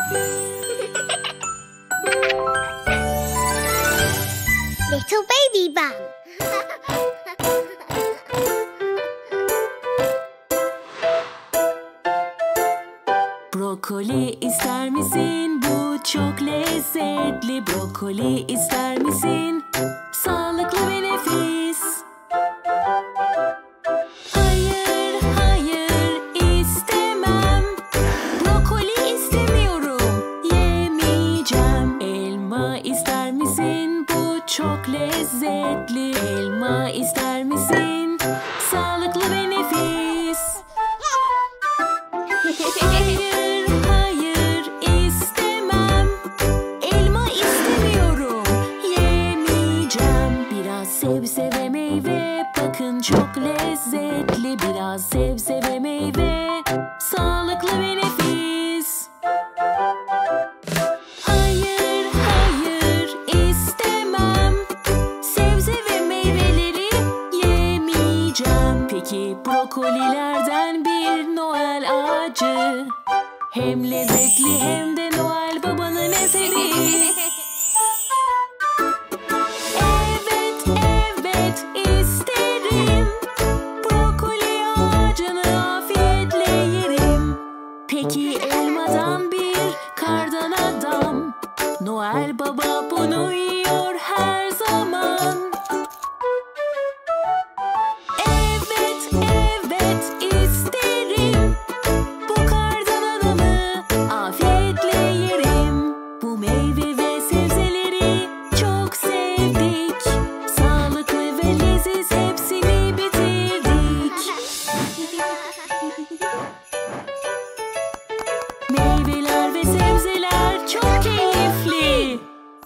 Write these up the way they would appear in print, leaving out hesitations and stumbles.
Little baby bum. Brokoli ister misin? Bu çok lezzetli. Brokoli ister misin? Sağlıklı ve nefis. Hayır, hayır istemem. Brokoli istemiyorum. Yemeyeceğim. Elma ister misin? Bu çok lezzetli. Elma ister misin? Sağlıklı ve nefis. Hayır, hayır istemem. Elma istemiyorum. Yemeyeceğim. Biraz sebze ve meyve. Bakın çok lezzetli. Biraz sebze ve meyve. Sağlıklı ve nefis. Hayır, hayır istemem. Sebze ve meyveleri yemeyeceğim. Peki brokolilerden bir Noel ağacı. Hem lezzetli hem de Noel Baba'nın eseri. Evet, evet isterim. Brokoli ağacını afiyetle yerim. Peki elmadan bir kardan adam. Noel Baba bunu yiyor her zaman. Evet, evet isterim. Bu kardan adamı afiyetle yerim. Bu meyve ve sebzeleri çok sevdik. Sağlıklı ve leziz hepsini bitirdik. Meyveler ve sebzeler çok keyifli.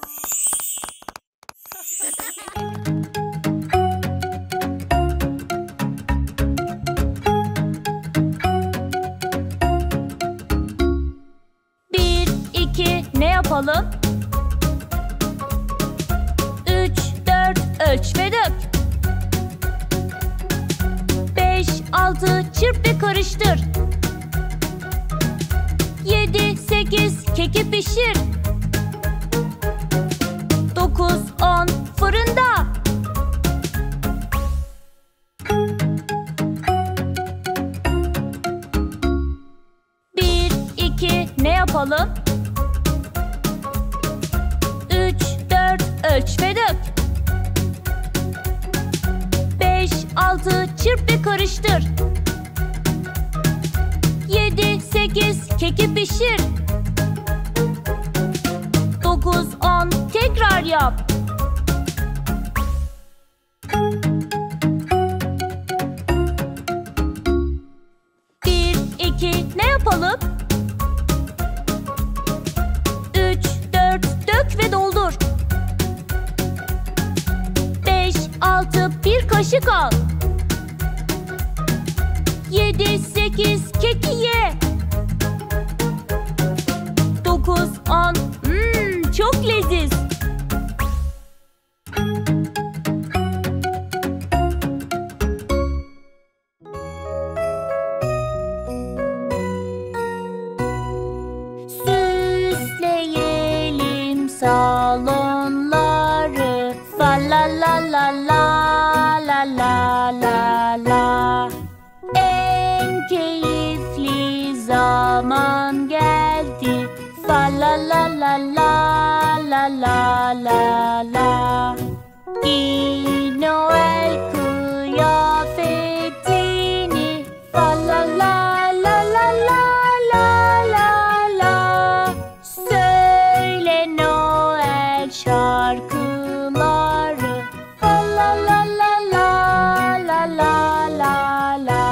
Bir, iki, ne yapalım? Üç, dört, ölç ve dök. Beş, altı, çırp ve karıştır. Yedi, sekiz, keki pişir. Dokuz, on, fırında. Bir, iki, ne yapalım? Üç, dört, ölç ve dök. Beş, altı, çırp ve karıştır. Yedi, sekiz, keki pişir. Dokuz, on, tekrar yap. Bir, iki, ne yapalım? Üç, dört, dök ve doldur. Beş, altı, bir kaşık al. Yedi, sekiz, keki ye. Dokuz, on, çok leziz. Süsleyelim salonları. Fa la la la la la la la la. En keyifli zaman geldi. Fa la la la la la la la la. Giy Noel kıyafetini. Fa la la la la la la la la. Söyle Noel şarkıları. Fa la la la la la la la la.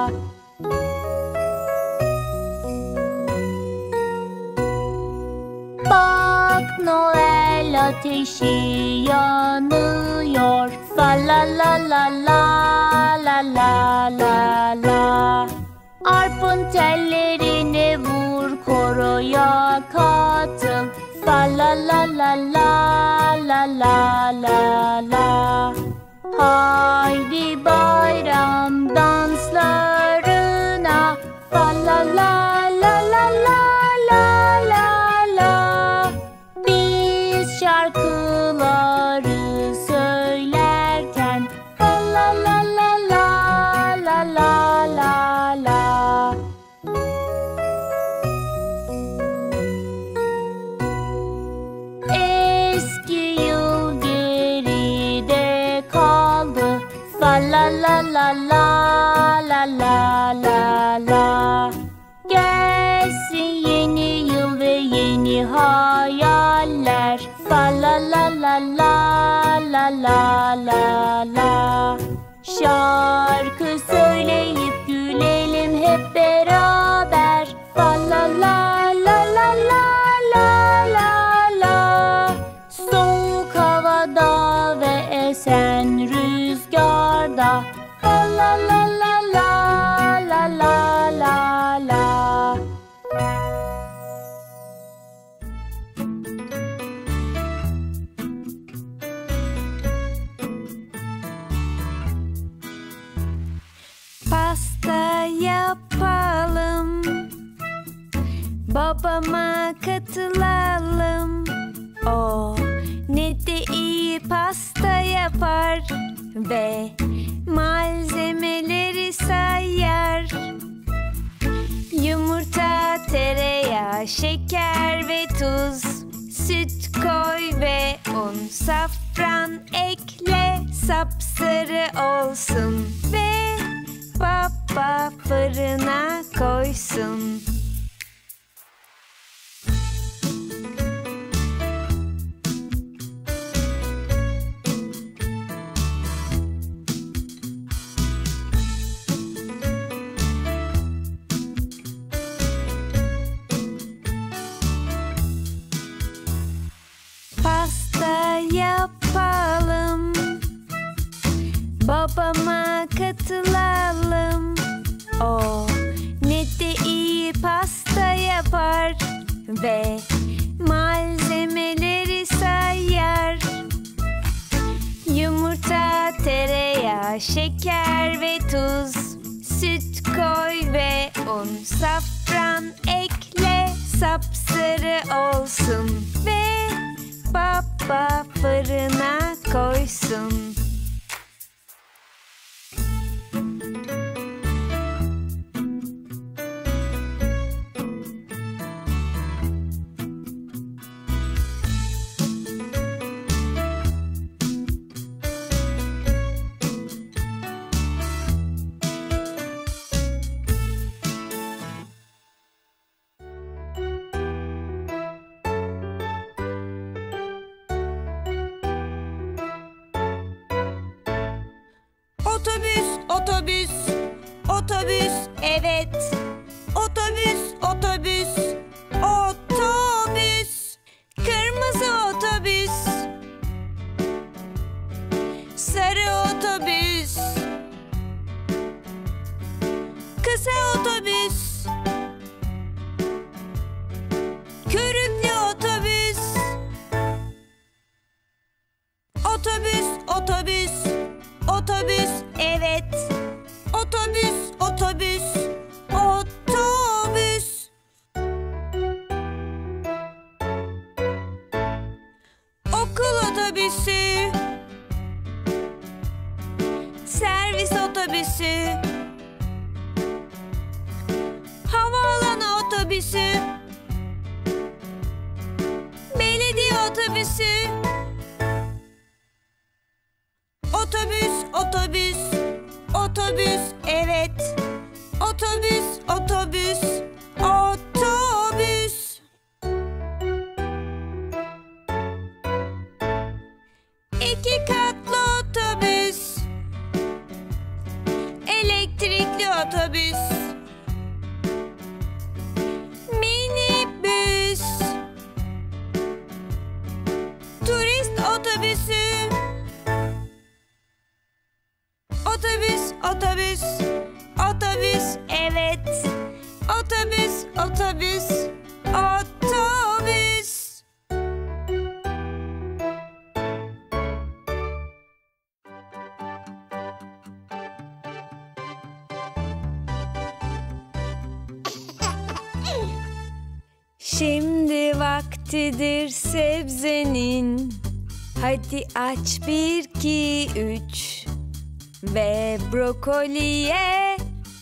Bak Noel ateşi yanıyor. Fa la la la la la la la la. Arpın tellerine vur, koroya katıl. Fa la la la la la la la la. Haydi bayram danslarına. Fa la la la la la la la. yeni hayaller. Fa la la la la la la la la. Şarkı söyleyip gülelim hep beraber. Fa la la la la la la la la. Soğuk havada ve esen rüzgarda. Fa la la la la la la la la. Pasta yapalım, babama katılalım. O ne de iyi pasta yapar ve malzemeleri sayar. Yumurta, tereyağı, şeker ve tuz, süt koy ve un, safran ekle, sapsarı olsun ve baba fırına koysun. Pasta yapalım, babama katılalım. O ne de iyi pasta yapar ve malzemeleri sayar. Yumurta, tereyağı, şeker ve tuz, süt koy ve un, safran ekle, sapsarı olsun ve baba fırına koysun. Otobüs, otobüs, otobüs, Evet, otobüs, otobüs, otobüs. Kırmızı otobüs, sarı otobüs, kısa otobüs, körüklü otobüs. Otobüs, otobüs, otobüs, evet. otobüs, otobüs, otobüs. Okul otobüsü, servis otobüsü, havaalanı otobüsü, belediye otobüsü. Otobüs, otobüs, otobüs, Evet, otobüs, otobüs, otobüs. İki katlı otobüs, elektrikli otobüs, minibüs, turist otobüsü. Otobüs, otobüs, otobüs, evet. otobüs, otobüs, otobüs. Şimdi vaktidir sebzenin. Hadi aç 1, 2, 3 ve brokoliye.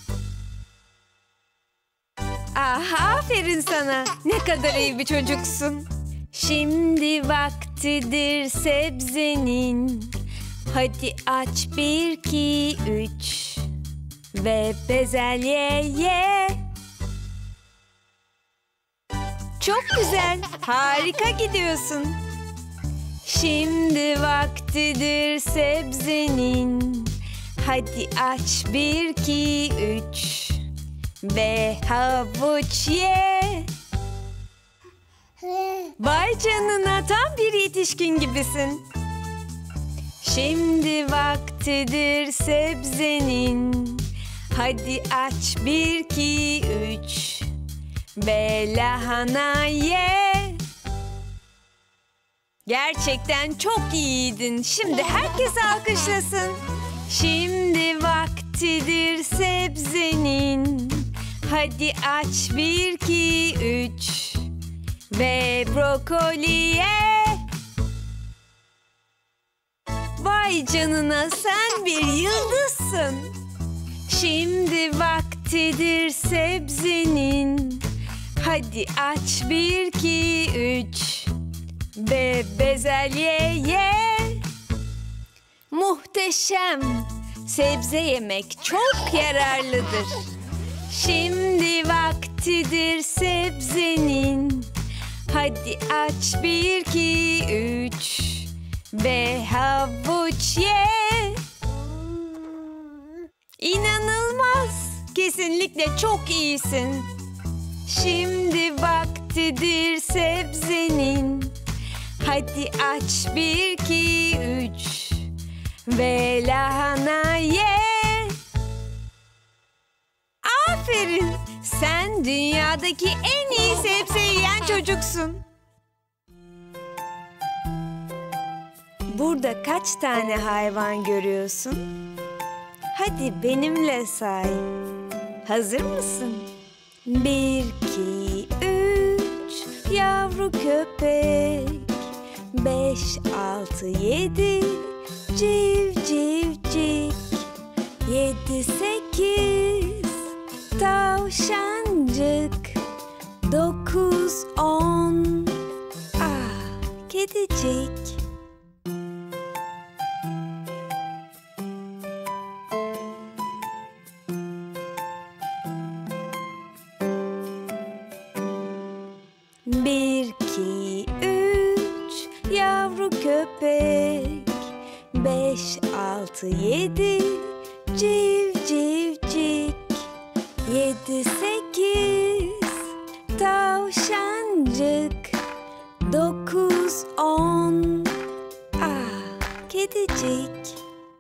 Ah, aferin sana. Ne kadar iyi bir çocuksun. Şimdi vaktidir sebzenin. Hadi aç 1, 2, 3 ve bezelye ye. Çok güzel. Harika gidiyorsun. Şimdi vaktidir sebzenin. Hadi aç 1, 2, 3 ve havuç ye. Vay canına, tam bir yetişkin gibisin. Şimdi vaktidir sebzenin. Hadi aç 1, 2, 3 ve lahana ye. Gerçekten çok iyiydin. Şimdi herkes alkışlasın. Şimdi vaktidir sebzenin. Hadi aç 1, 2, 3 ve brokoli ye. Vay canına, sen bir yıldızsın. Şimdi vaktidir sebzenin. Hadi aç 1, 2, 3 ve bezelye ye. Muhteşem. Sebze yemek çok yararlıdır. Şimdi vaktidir sebzenin. Hadi aç 1, 2, 3 ve havuç ye. İnanılmaz. Kesinlikle çok iyisin. Şimdi vaktidir sebzenin. Hadi aç 1, 2, 3 ve lahana ye. Aferin. Sen dünyadaki en iyi sebze yiyen çocuksun. Burada kaç tane hayvan görüyorsun? Hadi benimle say. Hazır mısın? 1, 2, 3 yavru köpek. 5, 6, 7 civcivcik. 7, 8 tavşancık. 9, 10 kedicik. Bir, 2, 3 yavru köpek. 5, 6, 7 civcivcik. 7, 8 tavşancık. 9, 10 kedicik.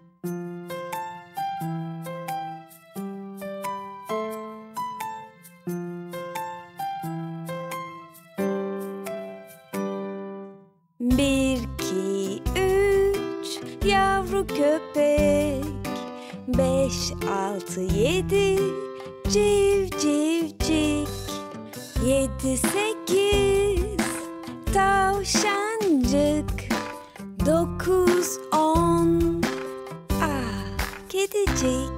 Bir, 2, 3 yavru köpek. 5, 6, 7 civcivcik. 7, 8 tavşancık. 9, 10 kedicik.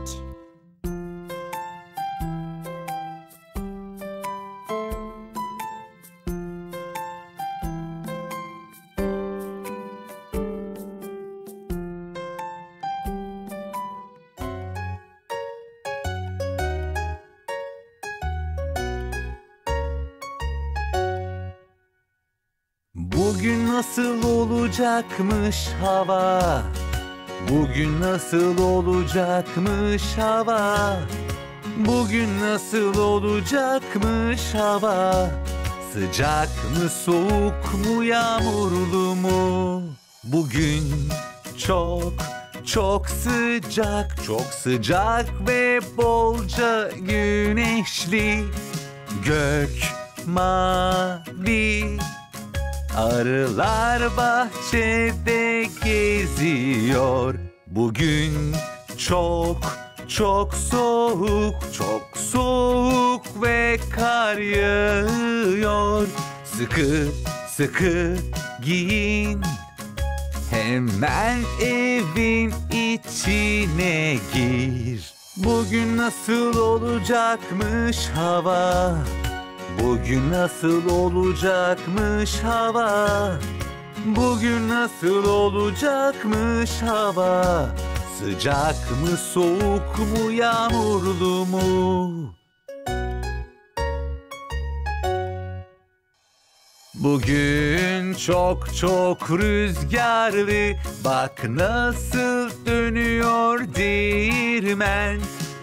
Bugün nasıl olacakmış hava? Bugün nasıl olacakmış hava? Bugün nasıl olacakmış hava? Sıcak mı, soğuk mu, yağmurlu mu? Bugün çok sıcak, çok sıcak ve bolca güneşli. Gök mavi. Arılar bahçede geziyor. Bugün çok soğuk ve kar yağıyor. Sıkı giyin. Hemen evin içine gir. Bugün nasıl olacakmış hava? Bugün nasıl olacakmış hava? Bugün nasıl olacakmış hava? Sıcak mı, soğuk mu, yağmurlu mu? Bugün çok çok rüzgarlı, bak nasıl dönüyor değirmen.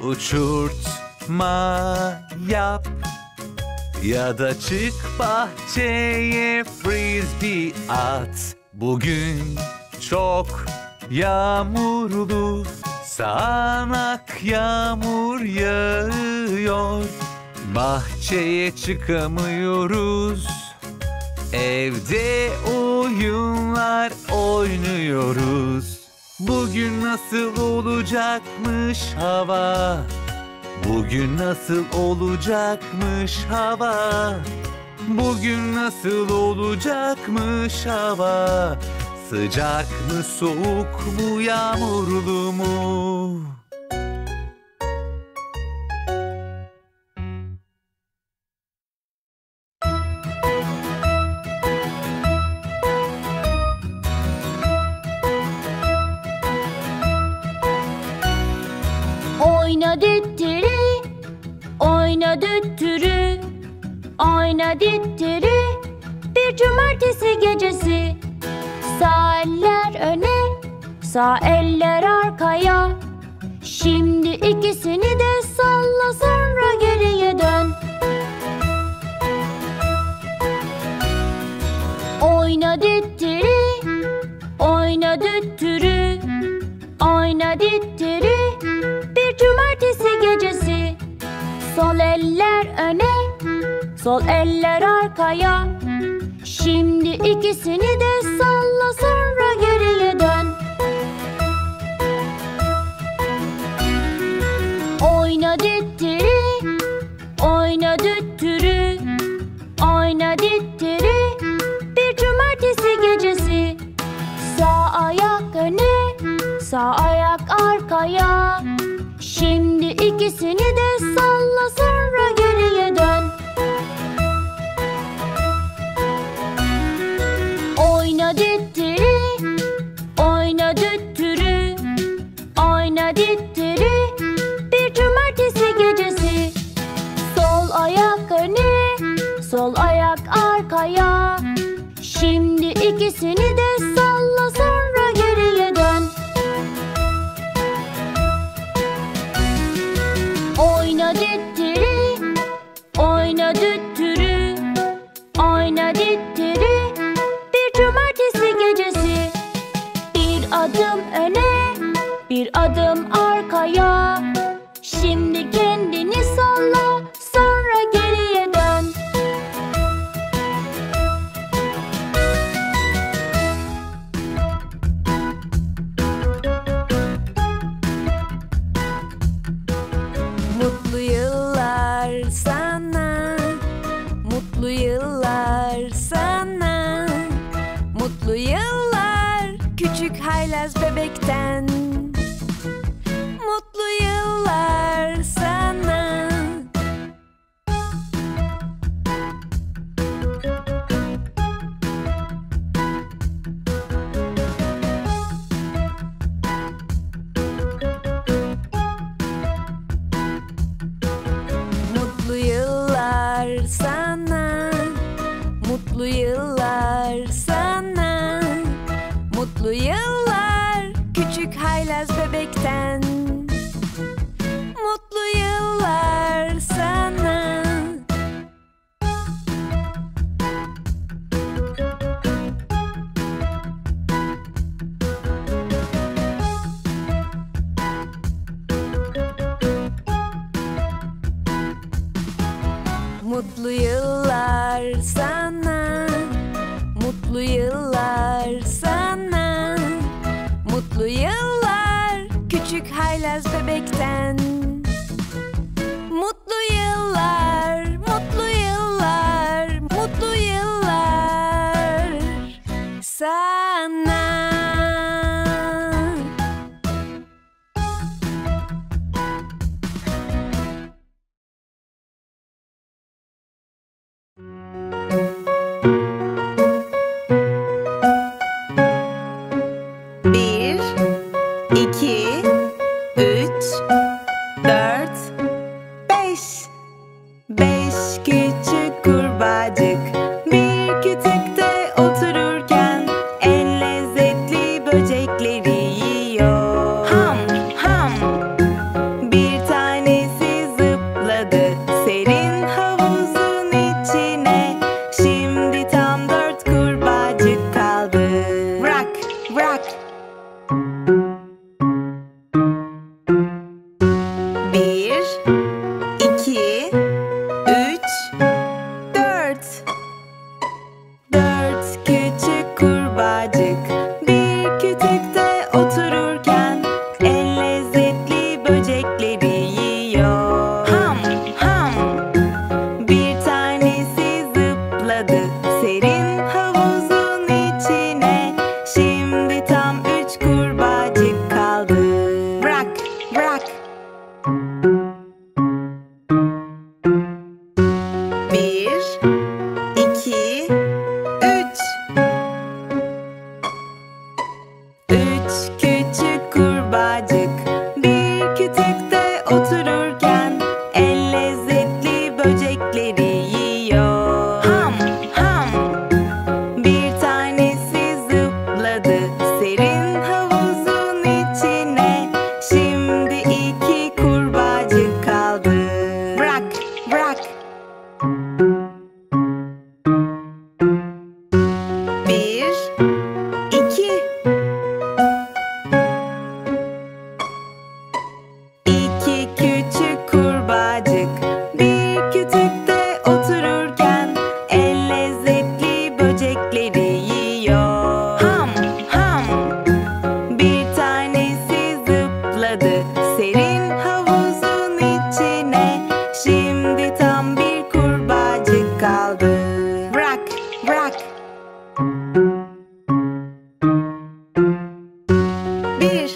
Uçurtma yap ya da çık bahçeye frisbee at. Bugün çok yağmurlu, sağanak yağmur yağıyor. Bahçeye çıkamıyoruz, evde oyunlar oynuyoruz. Bugün nasıl olacakmış hava? Bugün nasıl olacakmış hava? Bugün nasıl olacakmış hava? Sıcak mı, soğuk mu, yağmurlu mu? Oyna düttürü, oyna düttürü, oyna düttürü. Bir cumartesi gecesi. Sağ eller öne, sağ eller arkaya. Şimdi ikisini de salla, sonra geriye dön. Oyna düttürü, oyna düttürü, oyna düttürü. Bir cumartesi gecesi. Sol eller öne, sol eller arkaya. Şimdi ikisini de salla, sonra geriye dön. Oyna düttürü, oyna düttürü, oyna düttürü. Bir cumartesi gecesi. Sağ ayak öne, sağ ayak arkaya. Şimdi ikisini de salla, sonra geriye dön. Oyna düttürü, oyna düttürü, oyna düttürü. Bir cumartesi gecesi. Sol ayak öne, sol ayak arkaya. Şimdi ikisini de salla, sonra geriye dön. Oyna düttürü, oyna düttürü, oyna düttürü. Bir cumartesi gecesi. Bir adım öne, bir adım arkaya. Şimdi kendini salla, sonra geriye dön. Mutlu yıllar sana, mutlu yıllar sana. Mutlu yıllar küçük haylaz bebekten. Mutlu yıllar sana. Mutlu yıllar sana, mutlu yıllar sana. Mutlu yıllar küçük haylaz bebekten. Mutlu yıllar sana. Mutlu yıllar sana, mutlu yıllar sana. Mutlu yıllar küçük haylaz bebekten. Mutlu yıllar, mutlu yıllar, mutlu yıllar sana. Bir, iki, üç, kütükte otururken en lezzetli böcekleri yiyor. Ham ham. Bir tanesi zıpladı serin havuzun içine. Şimdi tam 4 kurbağacık kaldı. Bırak, bırak. 1, 2, 3, 4. 4 küçük kurbağacık bir kütükte otururken en lezzetli böcekleri yiyor. Ham ham. Bir tanesi zıpladı serin havuzun içine. Şimdi tam 3 kurbağacık kaldı. Bırak, bırak. 1, 2, 3. 3 küçük kurbağacık bir kütükte otururken en lezzetli böcekleri yiyor. Ham ham. Bir tanesi zıpladı serin havuzun içine. Şimdi 2 kurbağacık kaldı. Bırak, bırak. 1, 2. 2 küçük kurbağacık bir kütükte otururken en lezzetli böcekleri yiyor. Ham ham. Bir tanesi zıpladı serin havuzun içine. Şimdi tam 1 kurbağacık kaldı. Bırak, bırak. 1.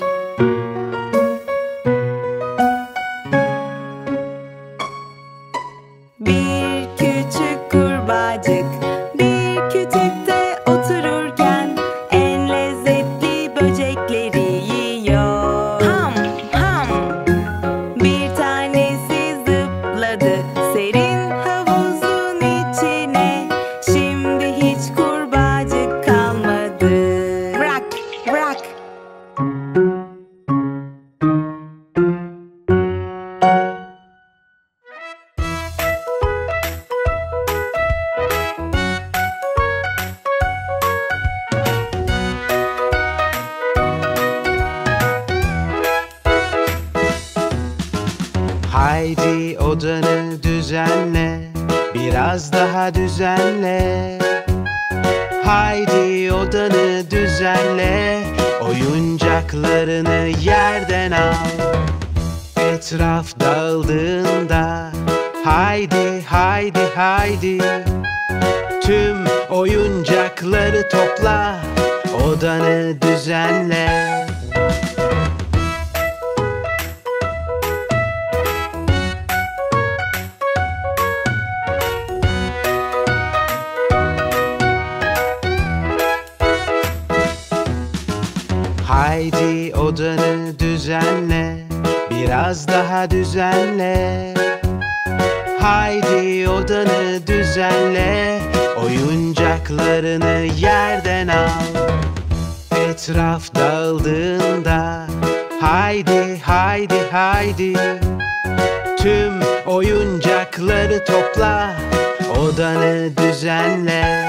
Bir küçük kurbağacık bir kütükte otururken en lezzetli böcekleri yiyor. Ham ham. Bir tanesi zıpladı serin havuzun içine. Şimdi hiç kurbağacık kalmadı. Bırak, bırak. 'Haydi odanı düzenle, biraz daha düzenle. Haydi odanı düzenle, oyuncaklarını yerden al. Etraf dağıldığında haydi haydi haydi, tüm oyuncakları topla, odanı düzenle. Haydi odanı düzenle, biraz daha düzenle. Haydi odanı düzenle, oyuncaklarını yerden al. Etraf dağıldığında haydi haydi haydi, tüm oyuncakları topla, odanı düzenle.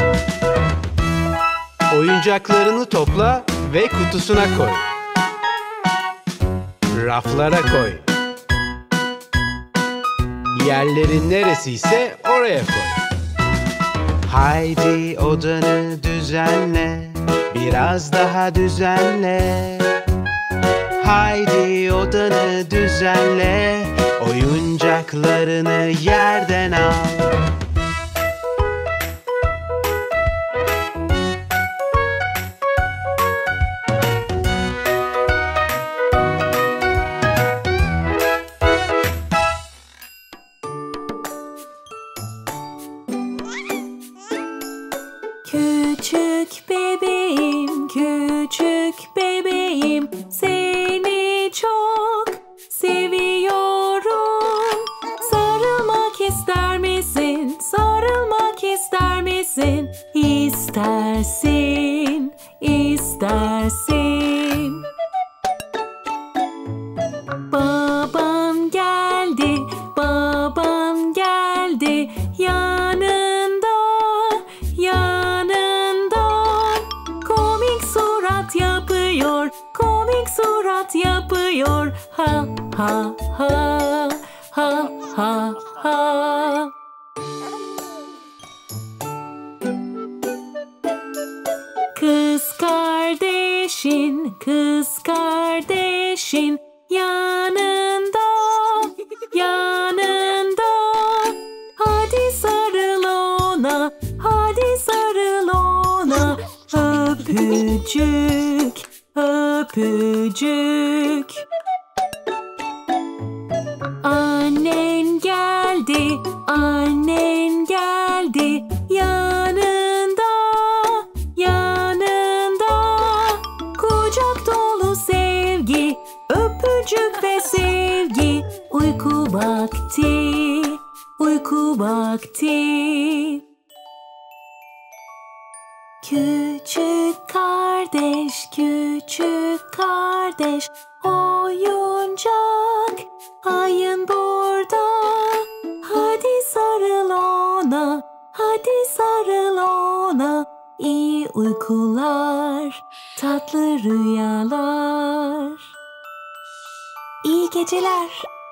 Oyuncaklarını topla ve kutusuna koy. Raflara koy. Yerlerin neresiyse oraya koy. Haydi odanı düzenle, biraz daha düzenle. Haydi odanı düzenle, oyuncaklarını yerden al. Küçük bebeğim, küçük bebeğim, seni çok seviyorum. Sarılmak ister misin? Sarılmak ister misin? istersin, istersin. Baban geldi, baban geldi, yanında, yanında. Komik surat yapıyor, komik surat yapıyor. Ha ha ha, ha ha ha. Kız kardeşin, kız kardeşin yanında, yanında. Hadi sarıl ona, hadi sarıl ona. Öpücük, öpücük. Annen geldi, annen geldi, yanında, yanında. Kucak dolu sevgi, öpücük ve sevgi. Uyku vakti, uyku vakti. Küçük kardeş, küçük kardeş, oyuncak ayın burada. Hadi sarıl ona, hadi sarıl ona. İyi uykular, tatlı rüyalar. İyi geceler.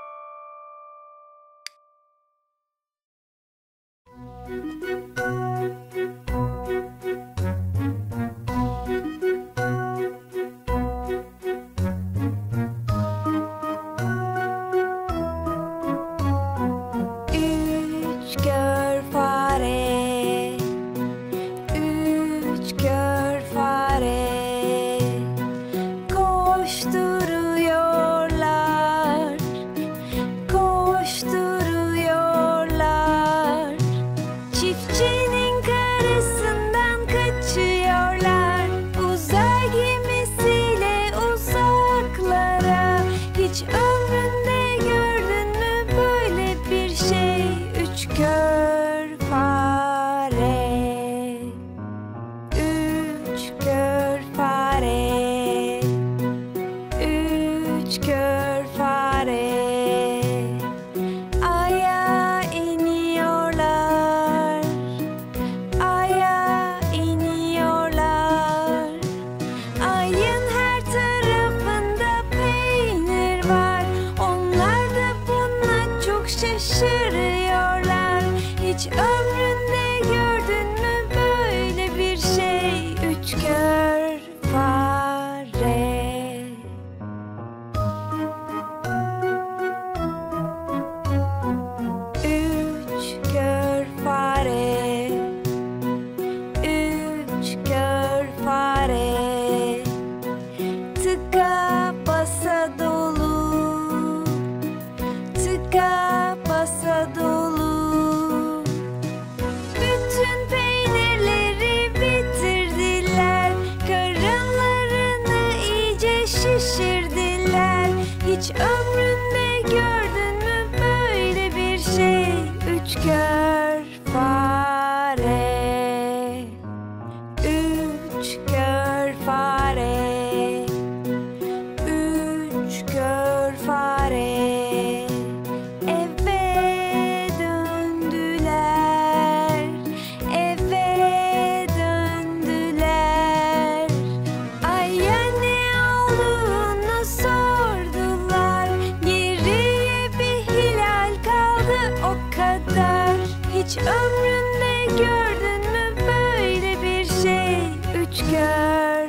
Hiç ömründe gördün mü böyle bir şey? Üç kör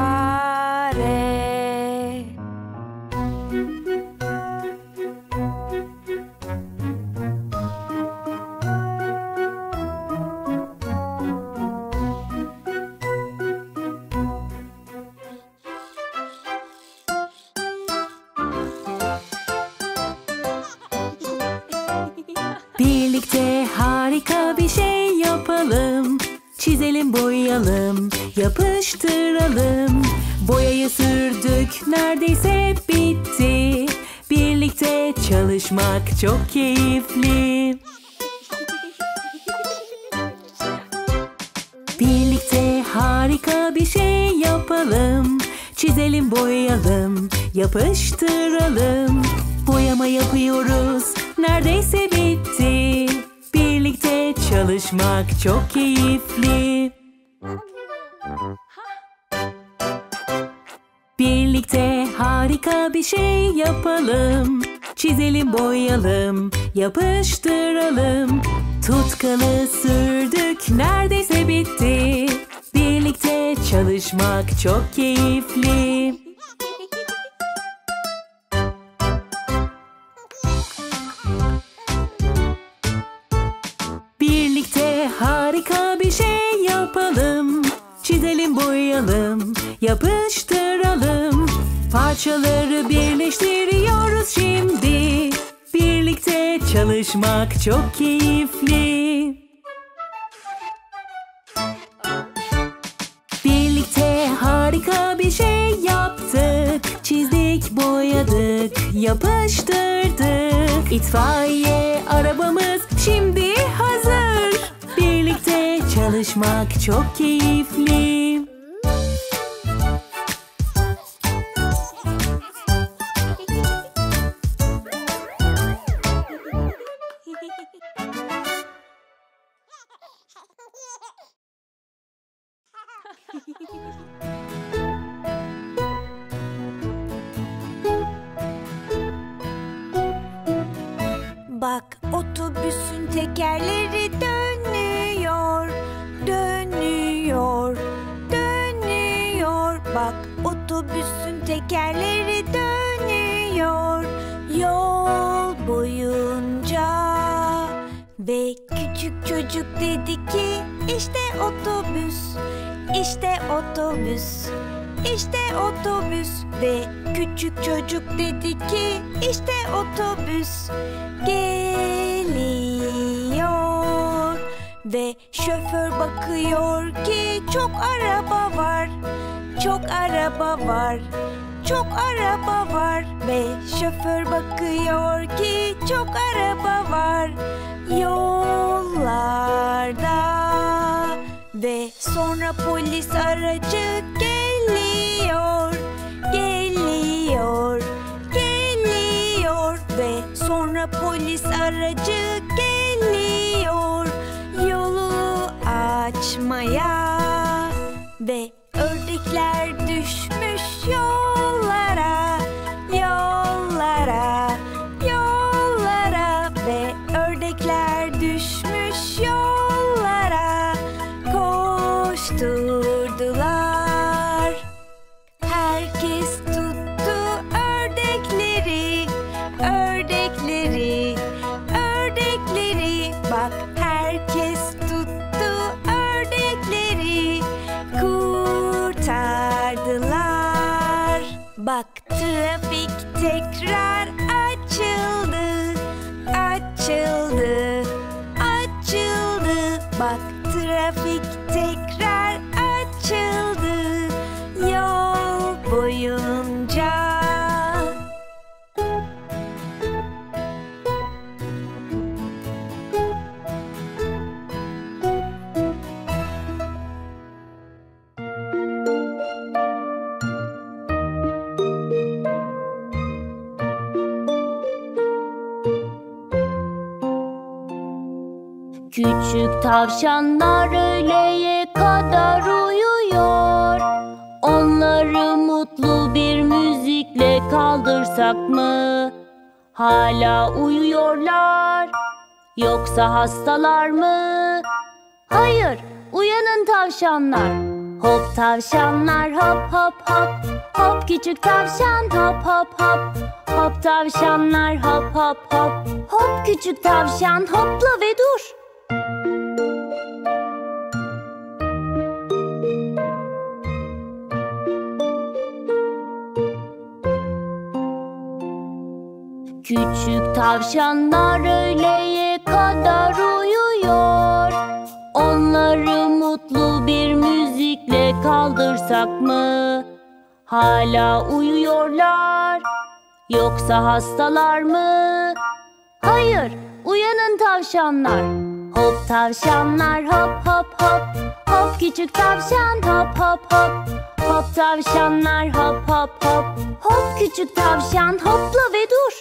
fare. Birlikte harika bir şey yapalım. Çizelim, boyayalım, yapıştıralım. Boyayı sürdük, neredeyse bitti. Birlikte çalışmak çok keyifli. Birlikte harika bir şey yapalım. Çizelim, boyayalım, yapıştıralım. Boyama yapıyoruz, neredeyse bitti. Birlikte çalışmak çok keyifli. Birlikte harika bir şey yapalım. Çizelim, boyayalım, yapıştıralım. Tutkalı sürdük, neredeyse bitti. Birlikte çalışmak çok keyifli. Birlikte harika bir şey yapalım. Çizelim, boyayalım, yapıştıralım. Parçaları birleştiriyoruz şimdi. Birlikte çalışmak çok keyifli. Birlikte harika bir şey yaptık. Çizdik, boyadık, yapıştırdık. İtfaiye arabamız şimdi hazır. Birlikte çalışmak çok keyifli. Bak, otobüsün tekerleri dönüyor, dönüyor, dönüyor. Bak, otobüsün tekerleri dönüyor yol boyunca. Ve küçük çocuk dedi ki, işte otobüs, işte otobüs, işte otobüs. Ve küçük çocuk dedi ki, işte otobüs geliyor. Ve şoför bakıyor ki, çok araba var, çok araba var, çok araba var. Ve şoför bakıyor ki, çok araba var yollarda. Ve sonra polis aracı geliyor, geliyor, geliyor. Ve sonra polis aracı geliyor yolu açmaya. Ve ördekler düşmüş yollara, yollara, yollara. Ve ördekler düşmüş yollara, koşturdular. Herkes tuttu ördekleri, ördekleri, ördekleri. Bak, herkes tuttu ördekleri, kurtardılar. Bak, trafik tekrar açıldı, açıldı, açıldı. Bak, trafik tekrar açıldı yol boyunca. Küçük tavşanlar öğleye kadar uyuyor. Onları mutlu bir müzikle kaldırsak mı? Hala uyuyorlar, yoksa hastalar mı? Hayır, uyanın tavşanlar. Hop tavşanlar hop hop hop. Hop küçük tavşan hop hop hop. Hop tavşanlar hop hop hop. Hop küçük tavşan hopla ve dur. Küçük tavşanlar öğleye kadar uyuyor. Onları mutlu bir müzikle kaldırsak mı? Hala uyuyorlar, yoksa hastalar mı? Hayır, uyanın tavşanlar. Hop tavşanlar hop hop hop. Hop küçük tavşan hop hop hop. Hop tavşanlar hop hop hop. Hop küçük tavşan hopla ve dur.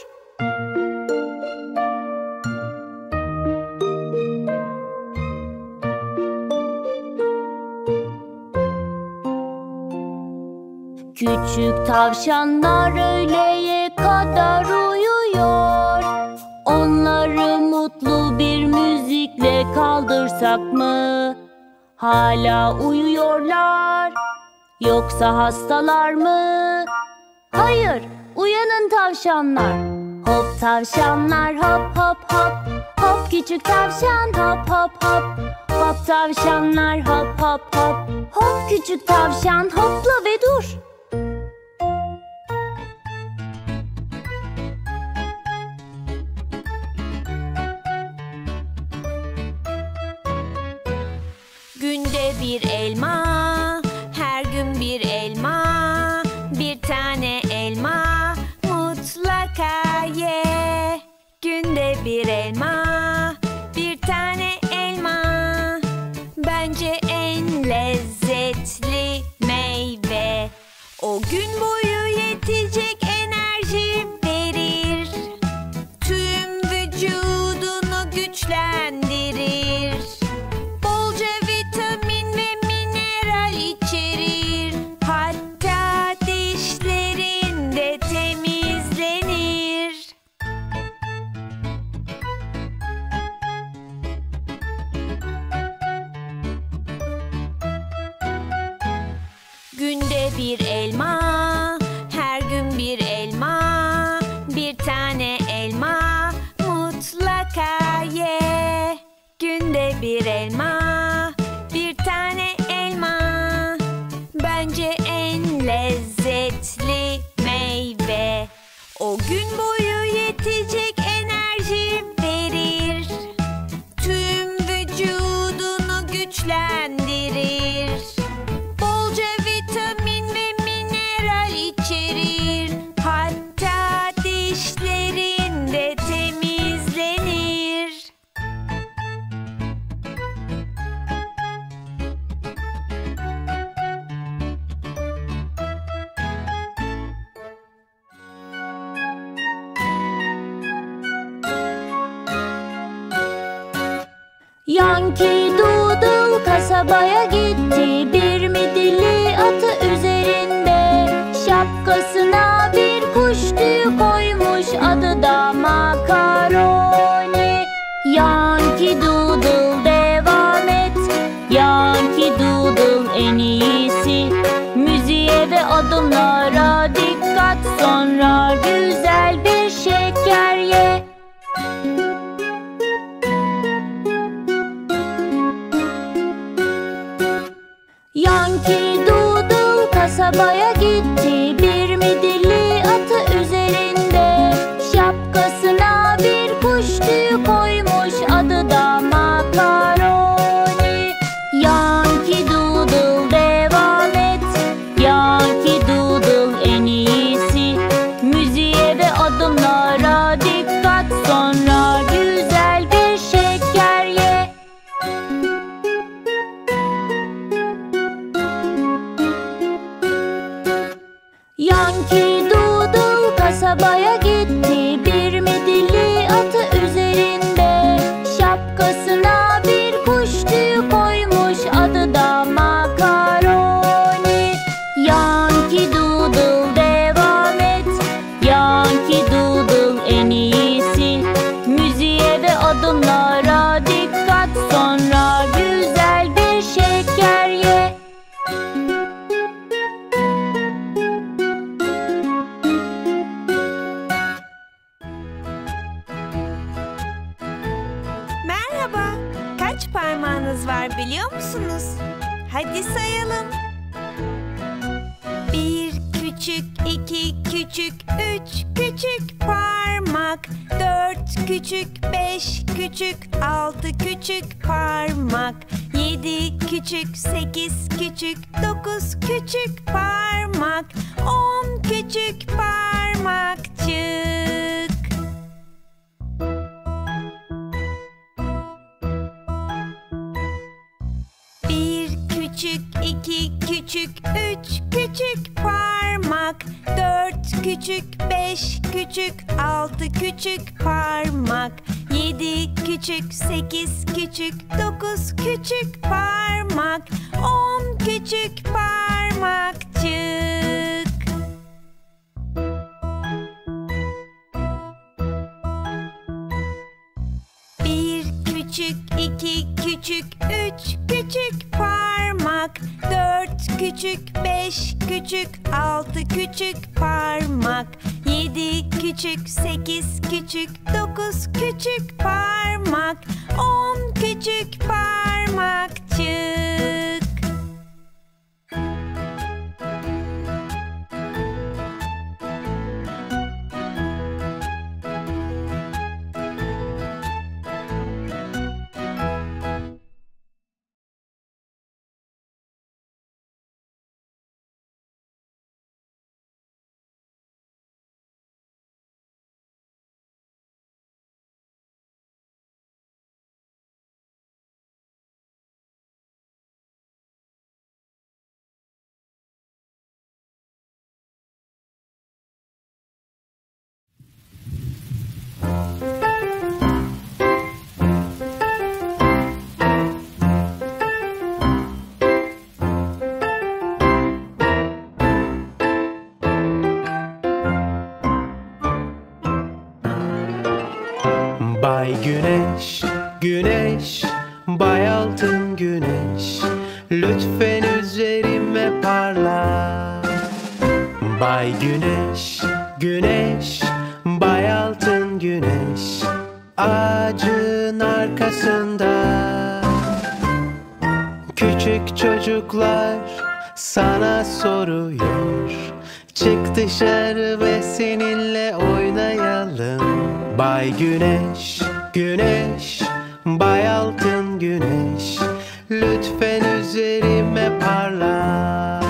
Küçük tavşanlar öğleye kadar uyuyor. Onları mutlu bir müzikle kaldırsak mı? Hala uyuyorlar. Yoksa hastalar mı? Hayır, uyanın tavşanlar. Hop tavşanlar hop hop hop. Hop küçük tavşan hop hop hop. Hop tavşanlar hop hop hop. Hop küçük tavşan hopla ve dur. Günde bir elma, her gün bir elma. Bir tane elma mutlaka ye. Günde bir elma, bir tane elma. Bence en lezzetli meyve. O gün boyu yetecek enerji verir. Tüm vücudunu güçlendirir. Bolca vitamin ve mineral içerir. Hatta dişlerin de temizlenir. Günde bir elma, her gün bir elma. Bir tane elma mutlaka ye. Günde bir elma, bir tane elma. Bence en lezzetli meyve. O gün boyu yetecek enerji verir. Tüm vücudunu güçlendirir. Bolca vitamin ve mineral içerir. Hatta dişlerin de temizlenir. Yankee Doodle kasabaya gitti. Bir midilli atı üzerinde. Şapkasına bir kuş tüyü koymuş. Adı da Makaroni. Yankee Doodle devam et. Yankee Doodle en iyisi. Müziğe ve adımlara dikkat. Sonra güzel bir şeker ye. Yankee Doodle kasabaya gitti. Bir midilli atı üzerinde. Şapkasına bir kuş tüyü koymuş. Adı da Makaroni. Yankee Doodle devam et. Yankee Doodle en iyisi. Müziğe ve adımlara dikkat. Sonra güzel bir şeker ye. Yankee Doodle kasabaya gitti. Bir midilli atı üzerinde. Şapkasına bir kuş tüyü koymuş. Adı da Makaroni. Yankee Doodle devam et. Yankee Doodle en iyisi. Müziğe ve adımlara dikkat. Sonra güzel bir şeker ye. Merhaba. Kaç parmağınız var biliyor musunuz? Hadi sayalım. 1 küçük, 2 küçük, 3 küçük parmak. 4 küçük, 5 küçük, 6 küçük parmak. 7 küçük, 8 küçük, 9 küçük parmak. 10 küçük parmakçık. küçük 2 küçük 3 küçük parmak, 4 küçük 5 küçük 6 küçük parmak, 7 küçük 8 küçük 9 küçük parmak, 10 küçük parmakçık. Bir küçük 2 küçük 3 küçük parmak, 4 küçük 5 küçük 6 küçük parmak, 7 küçük 8 küçük 9 küçük parmak, 10 küçük parmakçık. Bay Güneş, Güneş, Bay Altın Güneş, lütfen üzerime parla. Bay Güneş, Güneş, Bay Altın Güneş, ağacın arkasında. Küçük çocuklar sana soruyor, çık dışarı ve seninle oynayalım. Bay Güneş, Güneş, Bay Altın Güneş, lütfen üzerime parla.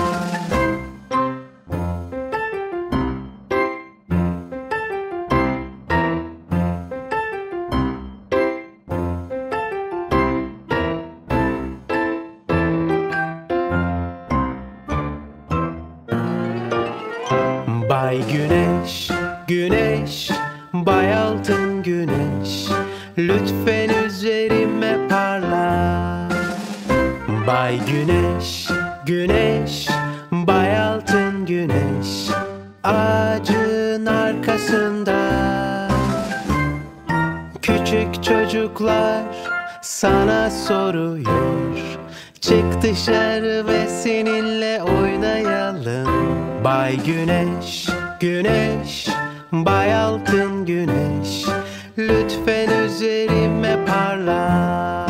Bay Güneş, Güneş, Bay Altın Güneş, lütfen üzerime parla. Bay Güneş, Güneş, Bay Altın Güneş, ağacın arkasında. Küçük çocuklar sana soruyor, çık dışarı ve seninle oynayalım. Bay Güneş, Güneş, Bay Altın Güneş, lütfen üzerime parla.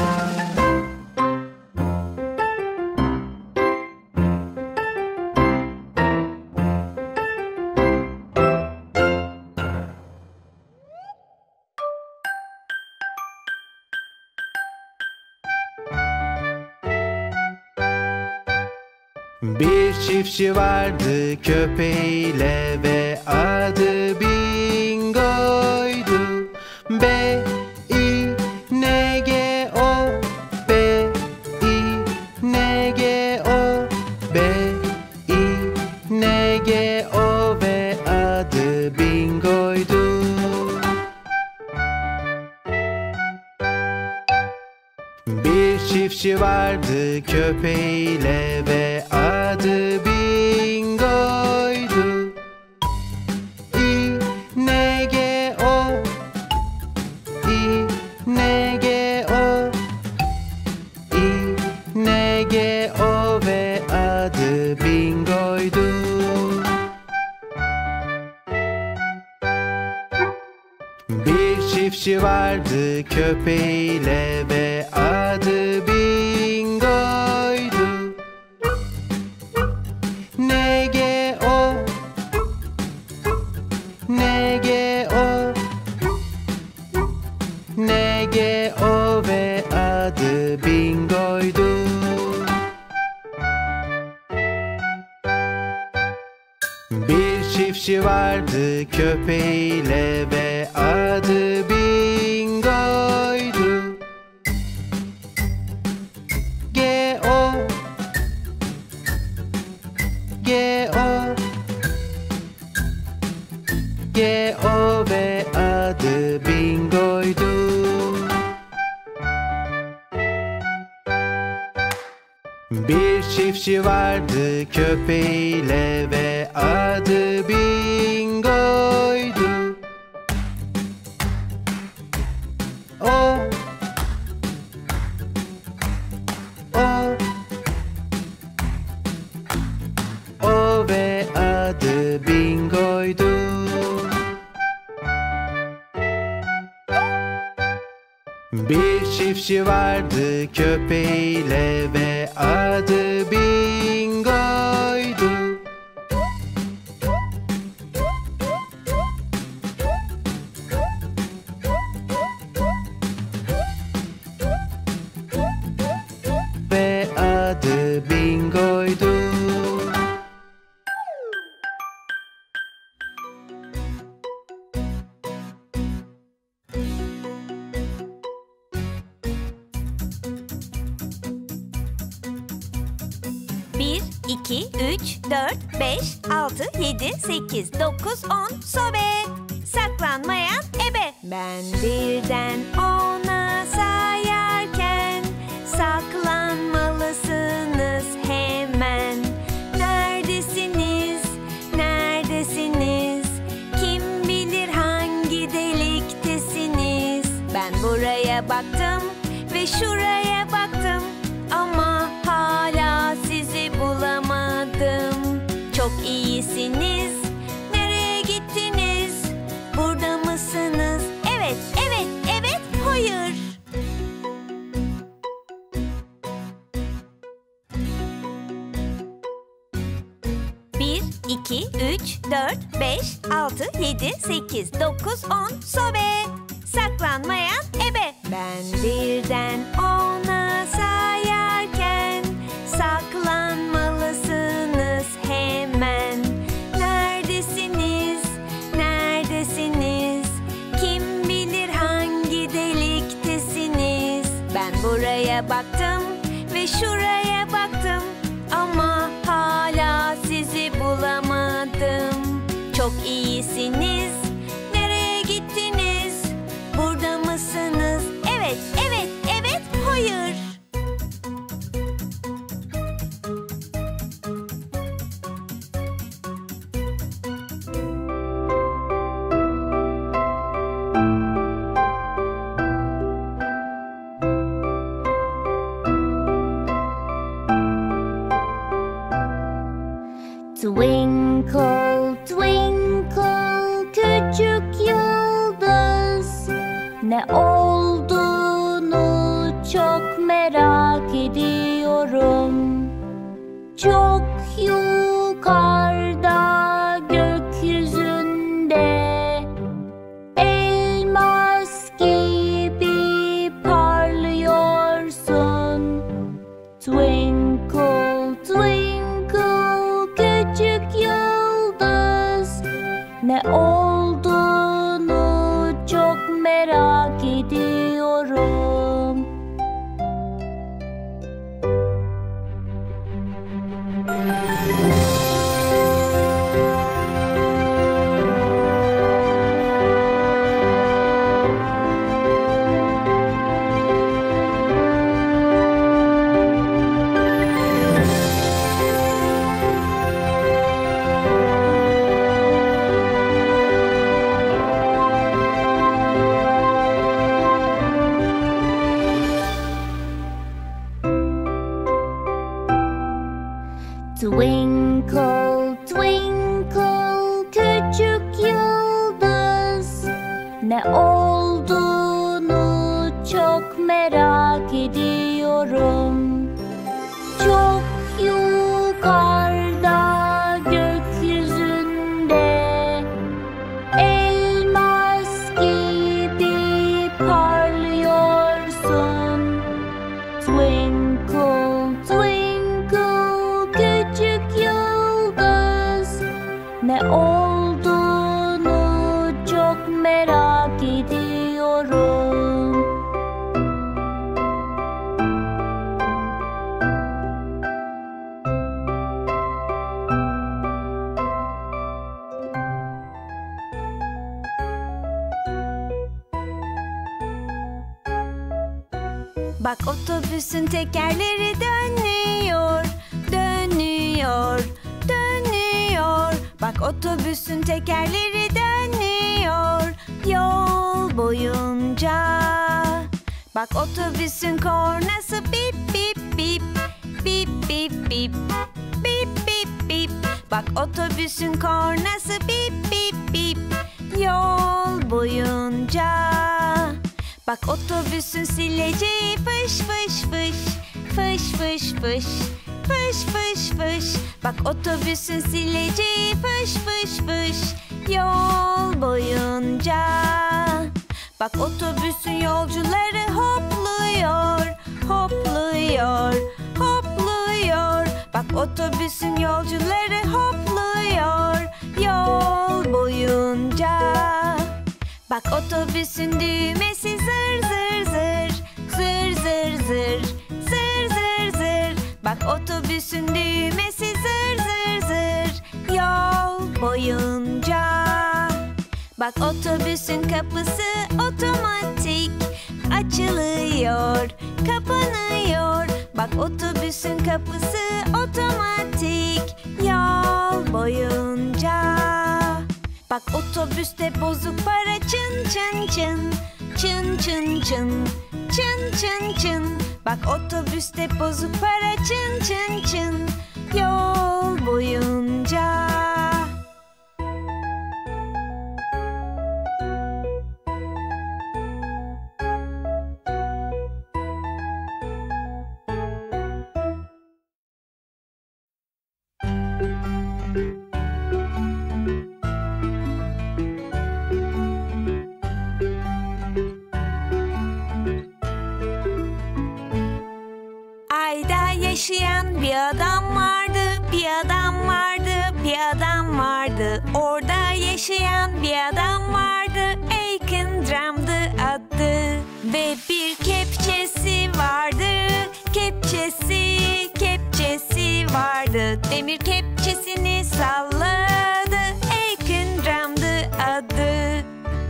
Bir çiftçi vardı köpeğiyle ve adı Bingo'ydu. B-I-N-G-O, B-I-N-G-O, B-I-N-G-O ve adı Bingo'ydu. Bir çiftçi vardı köpeğiyle ve adı Bingo'ydu. I-N-G-O, I-N-G-O, I-N-G-O ve adı Bingo'ydu. Bir çiftçi vardı köpeğiyle ve adı Bingo'ydu. N-G-O, N-G-O, N-G-O ve adı Bingo'ydu. Bir çiftçi vardı köpeğiyle ve adı Bingo'ydu. G-O, adı Bingo'ydu. Bir çiftçi vardı köpeğiyle ve adı Bingo'ydu. O ve adı Bingo'ydu. Bir çiftçi vardı köpeğiyle ve adı Bingo'ydu. Ve adı Bingo'ydu. Bir, iki, üç, dört, beş, altı, yedi, sekiz, dokuz, 10 sobe. Saklanmayan ebe. Ben birden ona sayarken saklanmalısınız hemen. Neredesiniz? Neredesiniz? Kim bilir hangi deliktesiniz? Ben buraya baktım ve şuraya baktım ama hala sizi bulamadım. Çok iyisiniz. Nereye gittiniz? Burada mısınız? Evet, evet, evet, hayır. Bir, iki, üç, dört, beş, altı, yedi, sekiz, dokuz, 10 sobe. Saklanmayan ebe. Ben birden ona sayarken saklanmalısınız hemen. Neredesiniz? Neredesiniz? Kim bilir hangi deliktesiniz? Ben buraya baktım ve şuraya baktım ama hala sizi bulamadım. Çok iyisiniz. Nereye gittiniz? Burada mısınız? Evet, evet, evet, hayır. Twinkle, twinkle, küçük yıldız, ne olduğunu çok merak ediyorum. Çok yukarıda gökyüzünde, elmas gibi parlıyorsun. Twinkle, twinkle, küçük yıldız, ne olduğunu çok merak ediyorum. Twinkle, twinkle, küçük yıldız, ne olduğunu çok merak ediyorum. Çok yukarıda gökyüzünde, elmas gibi parlıyorsun. Twinkle, twinkle, küçük yıldız, ne olduğunu çok merak ediyorum. Bak otobüsün tekerleri dönüyor, dönüyor, dönüyor. Bak otobüsün tekerleri dönüyor yol boyunca. Bak otobüsün kornası bip bip bip, bip bip bip, bip bip bip. Bak otobüsün kornası bip bip bip yol boyunca. Bak otobüsün sileceği fış fış fış, fış fış fış, fış fış fış. Bak otobüsün sileceği fış fış fış yol boyunca. Bak otobüsün yolcuları hopluyor, hopluyor, hopluyor. Bak otobüsün yolcuları hopluyor yol boyunca. Bak otobüsün düğmesi zır zır zır, zır zır zır, zır zır zır. Bak otobüsün düğmesi zır zır zır yol boyunca. Bak otobüsün kapısı otomatik açılıyor, kapanıyor. Bak otobüsün kapısı otomatik yol boyunca. Bak otobüste bozuk para çın çın çın, çın çın çın, çın çın çın. Bak otobüste bozuk para çın çın çın yol boyunca. Yaşayan bir adam vardı, bir adam vardı, bir adam vardı. Orada yaşayan bir adam vardı, Aiken Drum'dı adı. Ve bir kepçesi vardı, kepçesi, kepçesi vardı. Demir kepçesini salladı, Aiken Drum'dı adı.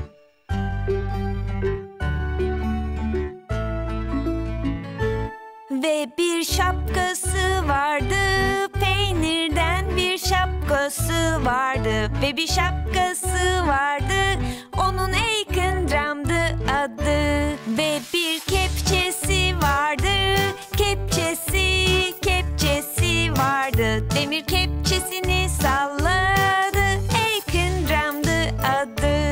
Ve bir şapkası vardı, peynirden bir şapkası vardı. Ve bir şapkası vardı, onun Aiken Drum'dı adı. Ve bir kepçesi vardı, kepçesi, kepçesi vardı. Demir kepçesini salladı, Aiken Drum'dı adı.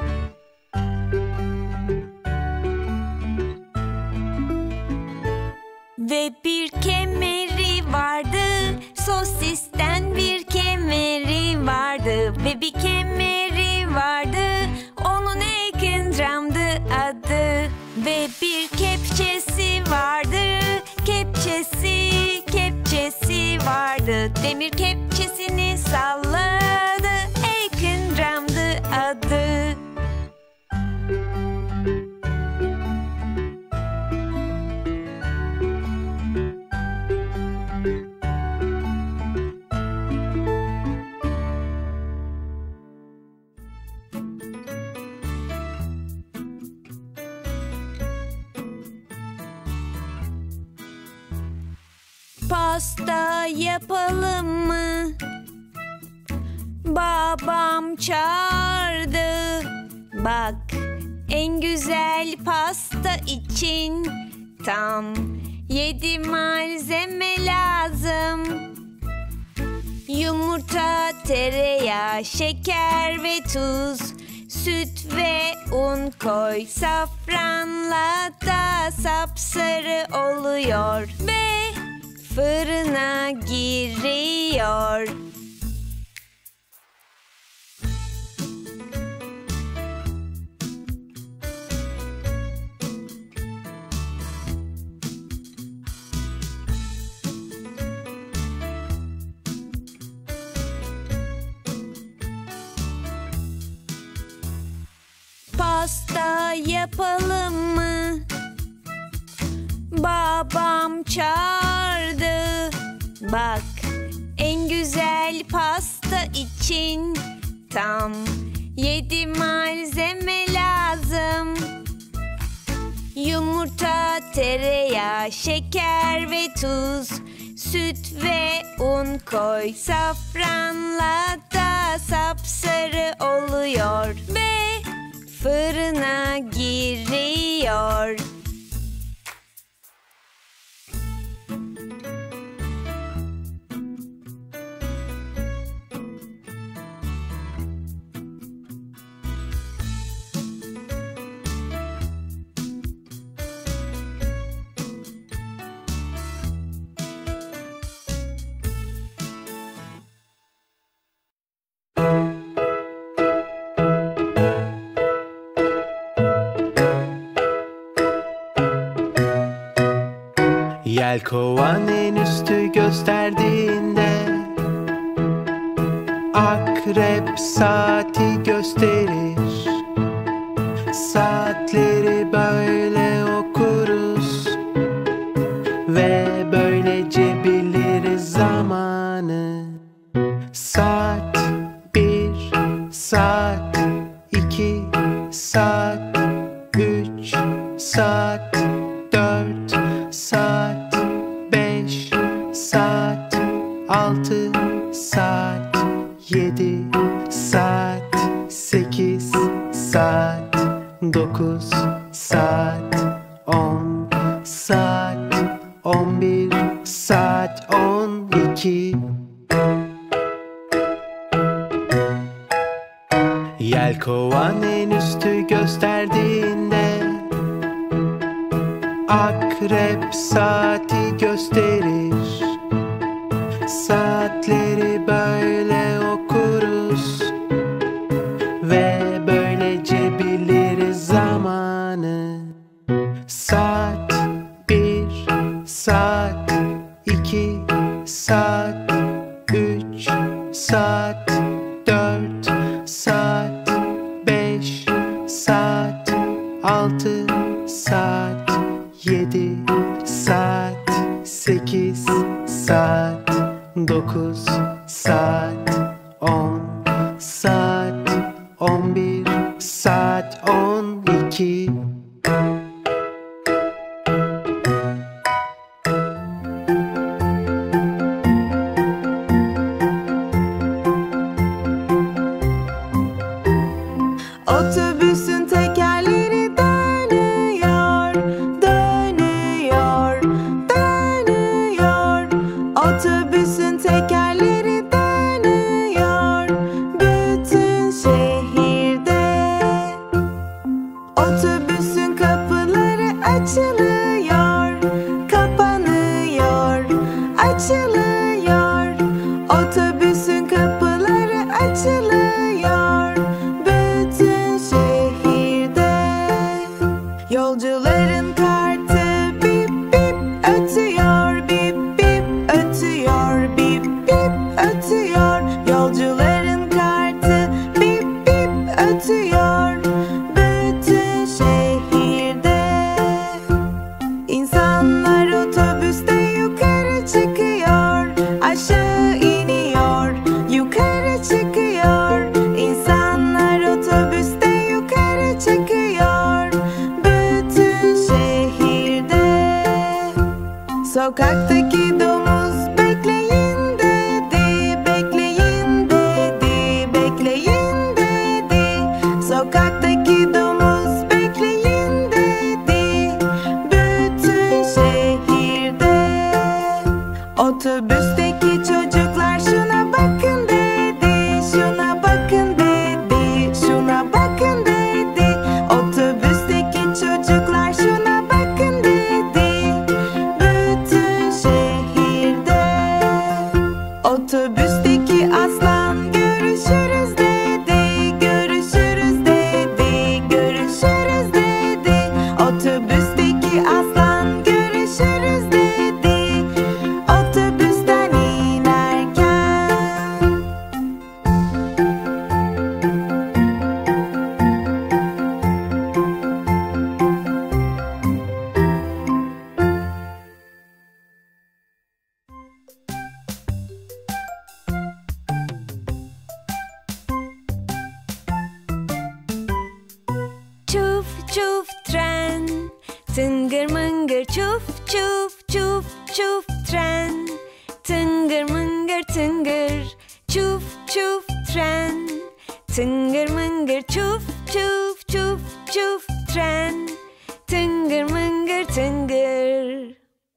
Ve bir kemeri vardı, sosisten bir kemeri vardı. Ve bir kemeri vardı, onun Aiken Drum'dı adı. Ve bir kepçesi vardı, kepçesi, kepçesi vardı. Demir kepçesini salladı, Aiken Drum'dı adı. Pasta yapalım mı? Babam çağırdı. Bak, en güzel pasta için tam 7 malzeme lazım. Yumurta, tereyağı, şeker ve tuz, süt ve un koy. Safranla da sapsarı oluyor ve fırına giriyor. Pasta yapalım mı? Babam çağırdı. Bak, en güzel pasta için tam 7 malzeme lazım. Yumurta, tereyağı, şeker ve tuz, süt ve un koy. Safranla da sapsarı oluyor ve fırına giriyor. Yelkovan en üstü gösterdiğinde akrep saati gösterir. Saatleri böyle okuruz ve böylece biliriz zamanı. Saat 1, saat 2, saat 3, saat 4, saat 5, saat 6, saat 7, saat 8, saat 9, saat 10, saat 11, saat 12. Yelkovan en üstü gösterdiğinde akrep saati gösterir. Saatleri böyle okuruz ve böylece biliriz zamanı. Saat 1, saat 2, saat 3, saat 4, saat 5, saat 6, saat 7, saat 8, saat 9, saat 10, saat 11, saat 12. Otobüsün tekerleri dönüyor, dönüyor, dönüyor. Otobüsün tekerleri dönüyor bütün şehirde. Otobüsün kapıları açılıyor, kapanıyor, açılıyor. Otobüsün kapıları açılıyor bütün şehirde. Yolcuların kartı bip bip ötüyor, bip bip ötüyor, bip bip ötüyor. Yolcuların kartı bip bip ötüyor bütün şehirde. İnsanlar otobüste yukarı çıkıyor, aşağı iniyor, yukarı çıkıyor. İnsanlar otobüste yukarı çıkıyor bütün şehirde. Sokaktaki domuz bekleyin dedi, bekleyin dedi, bekleyin dedi. Sokaktaki domuz bekleyin dedi bütün şehirde. Otobüsteki çocuklar şuna bakın dedi, şuna bakın dedi, şuna bakın dedi. Otobüsteki çocuklar şuna bakın dedi bütün şehirde. Otobüsteki aslan görüşürüz dedi, görüşürüz dedi, görüşürüz dedi. Otobüsteki aslan görüşürüz dedi otobüsten inerken. Tıngır mıngır çuf çuf çuf çuf tren. Tıngır mıngır tıngır çuf çuf tren. Tıngır mıngır çuf çuf çuf çuf tren. Tıngır mıngır tıngır.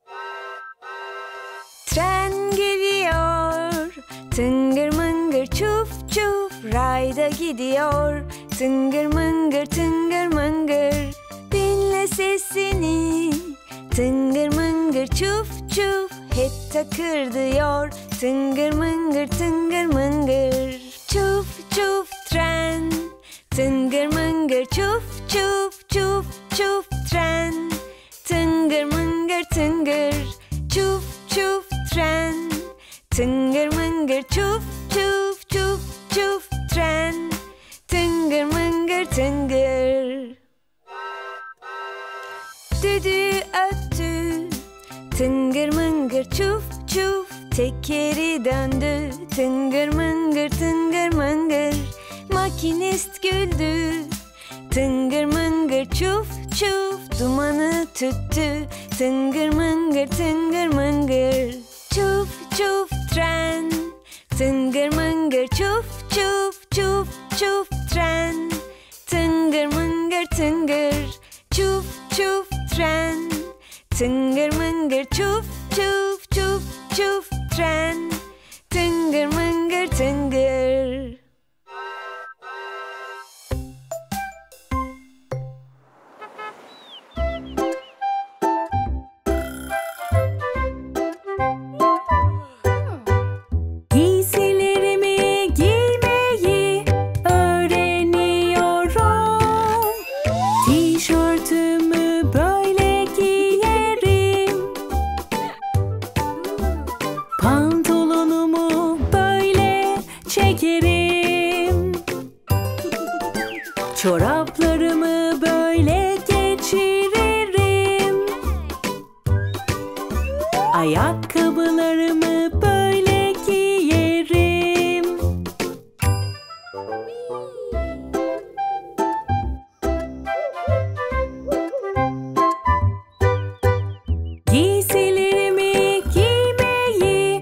Tren geliyor. Tıngır mıngır çuf çuf rayda gidiyor. Tıngır mıngır tıngır mıngır. Dinle sesini. Tıngır mıngır çuf çuf hep takırdıyor. Tıngır mıngır tıngır mıngır. Çuf çuf tren. Tıngır mıngır çuf çuf çuf çuf tren. Tıngır mıngır tıngır çuf çuf tren. Tıngır mıngır çuf çuf çuf çuf tren. Tıngır mıngır tıngır. Düdüğü öttü. Tıngır mıngır çuf çuf tekeri döndü. Tıngır mıngır tıngır mıngır. Makinist güldü. Tıngır mıngır çuf çuf dumanı tüttü. Tıngır mıngır tıngır mıngır. Çuf çuf tren. Tıngır mıngır çuf çuf çuf çuf tren. Tıngır mıngır tıngır çuf çuf tren. Tıngır mıngır çuf çuf çuf çuf tren. Tıngır mıngır tıngır. Giysilerimi giymeyi öğreniyorum. Tişörtümü böyle giyerim. Pantolonumu böyle çekerim. Çoraplarımı böyle geçiririm. Ayakkabılarımı böyle giyerim. Giysilerimi giymeyi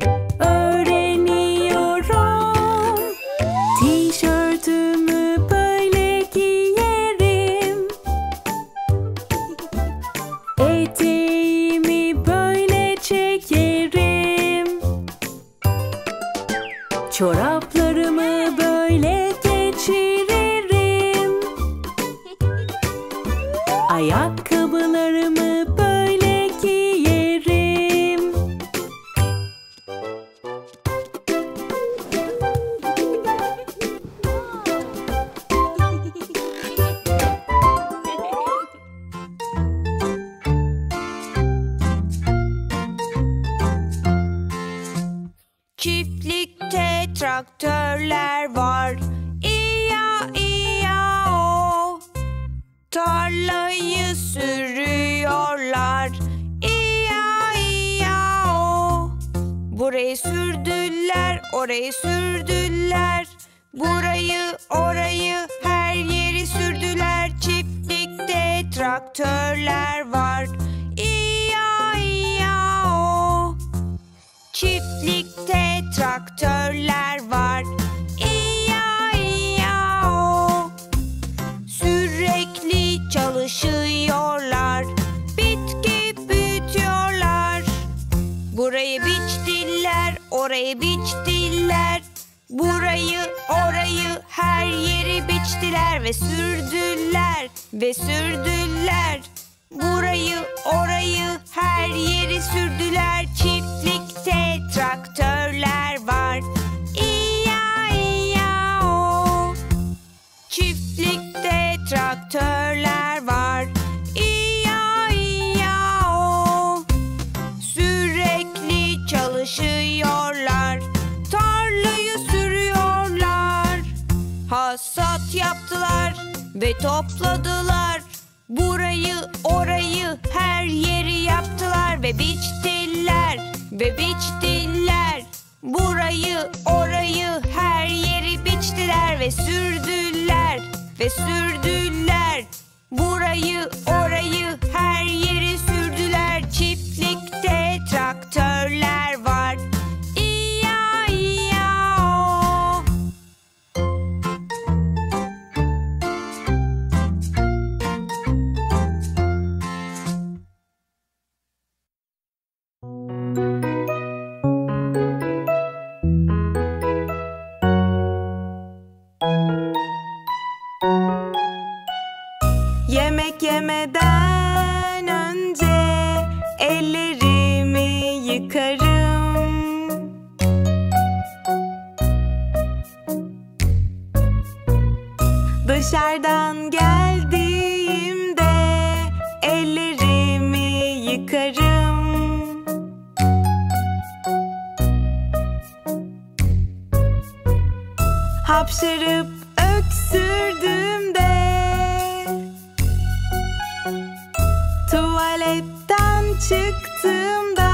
öğreniyorum. Tişörtümü böyle giyerim. Eteğimi böyle çekerim. Çoraplarımı böyle geçiririm. Ayakkabılarımı böyle giyerim. Çiftlikte traktörler var. İya iya o. Tarlayı sürüyorlar. İya iya o. Burayı sürdüler, orayı sürdüler. Burayı, orayı, her yeri sürdüler. Çiftlikte traktörler var. İya iya o. Çiftlikte traktörler var. İya iya o. Sürekli çalışıyorlar. Bitki büyütüyorlar. Burayı biçtiler, orayı biçtiler. Burayı, orayı, her yeri biçtiler ve sürdüler ve sürdüler. Burayı, orayı, her yeri sürdüler. Çiftlikte traktörler var. İya iya o. Çiftlikte traktörler var. İya iya o. Sürekli çalışıyorlar. Tarlayı sürüyorlar. Hasat yaptılar ve topladılar. Burayı, orayı, her yeri yaptılar ve biçtiler ve biçtiler. Burayı, orayı, her yeri biçtiler ve sürdüler ve sürdüler. Burayı, orayı, her yeri Hapşırıp öksürdüğümde, tuvaletten çıktığımda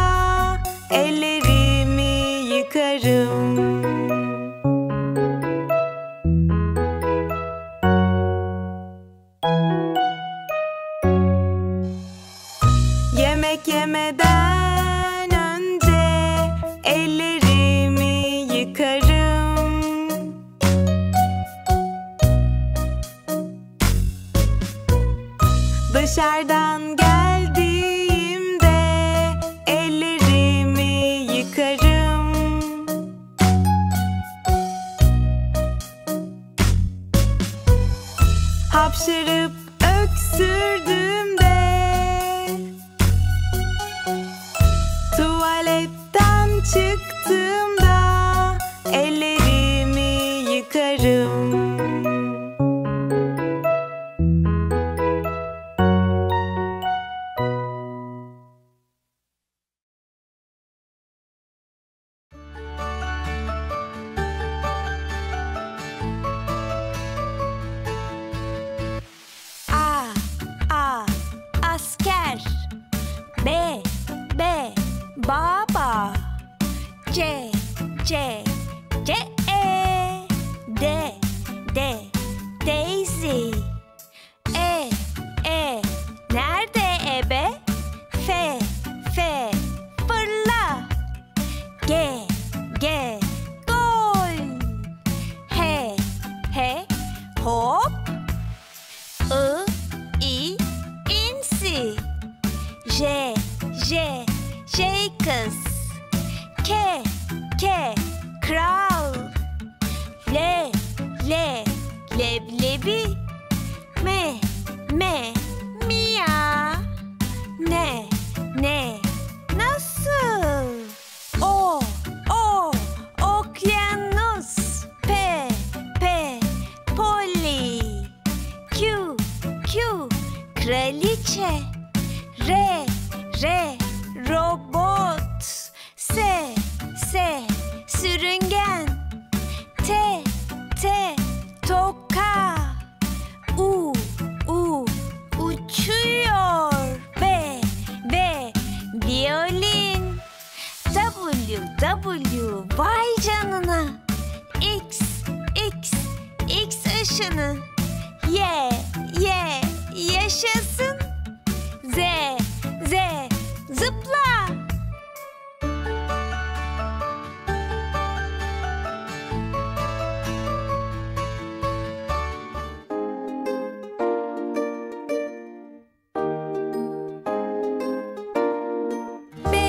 ellerimi yıkarım. Yemek yemeden önce ellerimi yıkarım. Dışarıdan geldiğimde ellerimi yıkarım. Hapşırıp öksürdüğümde, tuvaletten çıktığımda ellerimi yıkarım. A, asker. B, baba. C, D, Daisy. E, nerede ebe? F, fırla. G, gol. H, hop. I, insi. J, kız. K, kral. L, leblebi. M, mia. Ne, nasıl? O, okyanus. P, poli. Q, kraliçe. R, robot. S, sürüngen. T, toka. U, uçuyor. V, violin. W, vay canına. X, ışını. Y, yaşasın. Z, zıpla. B,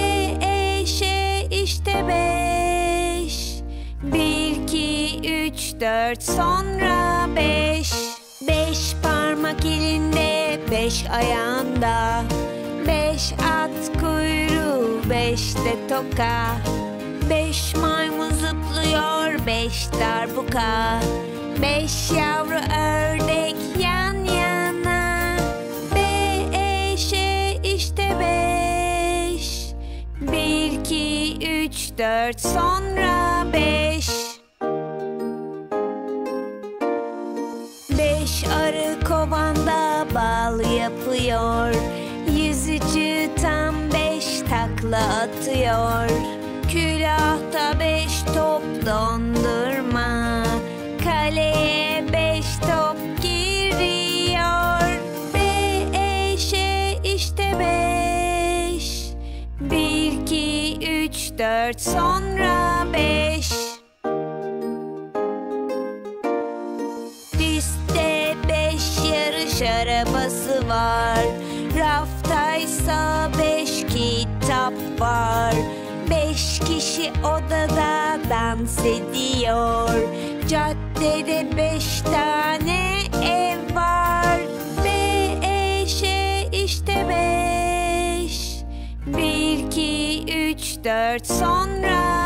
işte 5. 1, 2, 3, 4 sonra 5. 5 parmak elinde, 5 ayağında. 5 at kuyruğu, 5 de toka. 5 maymun zıplıyor, 5 darbuka. 5 yavru ördek yan yana. B, işte 5. 1, 2, 3, 4 sonra 5. 5 arı kovanda bal yapıyor. Yüzücü tam 5 takla atıyor. Külahta 5 top dondurma. Kaleye 5 top giriyor. B, işte 5. 1, 2, 3, 4 sonra 5. Pistte 5 yarış arabası var. Raftaysa 5 kitap var. 5 kişi odada dans ediyor. Caddede 5 tane ev var. B, işte 5. 1, 2, 3, 4 sonra